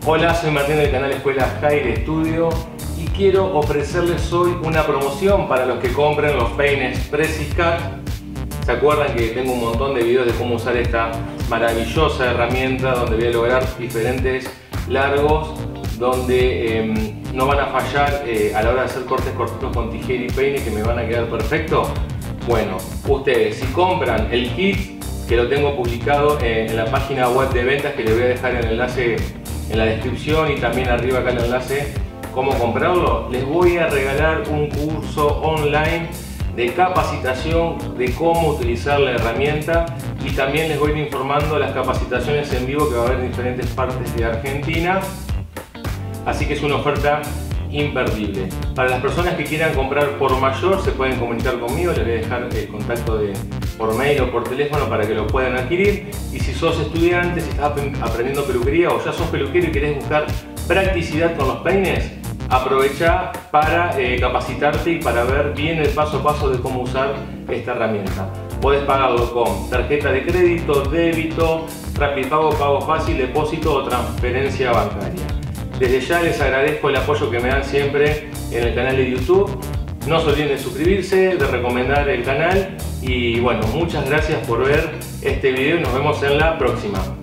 Hola, soy Martín del canal Escuela Jaire Studio y quiero ofrecerles hoy una promoción para los que compren los peines Preciscat. ¿Se acuerdan que tengo un montón de videos de cómo usar esta maravillosa herramienta donde voy a lograr diferentes largos, donde no van a fallar a la hora de hacer cortes cortitos con tijera y peine, que me van a quedar perfectos? Bueno, ustedes si compran el kit, que lo tengo publicado en la página web de ventas, que les voy a dejar el enlace en la descripción y también arriba acá el enlace cómo comprarlo, les voy a regalar un curso online de capacitación de cómo utilizar la herramienta, y también les voy a ir informando las capacitaciones en vivo que va a haber en diferentes partes de Argentina, así que es una oferta imperdible. Para las personas que quieran comprar por mayor se pueden comunicar conmigo, les voy a dejar el contacto por mail o por teléfono para que lo puedan adquirir. Y si sos estudiante, si estás aprendiendo peluquería o ya sos peluquero y querés buscar practicidad con los peines, aprovecha para capacitarte y para ver bien el paso a paso de cómo usar esta herramienta. Podés pagarlo con tarjeta de crédito, débito, Rapipago, pago fácil, depósito o transferencia bancaria. Desde ya les agradezco el apoyo que me dan siempre en el canal de YouTube. No se olviden de suscribirse, de recomendar el canal y bueno, muchas gracias por ver este video y nos vemos en la próxima.